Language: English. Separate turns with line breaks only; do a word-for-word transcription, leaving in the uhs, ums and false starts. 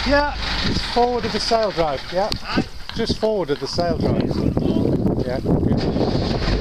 Yeah, it's forward of the sail drive, yeah. Just forward of the sail drive. Yeah, good.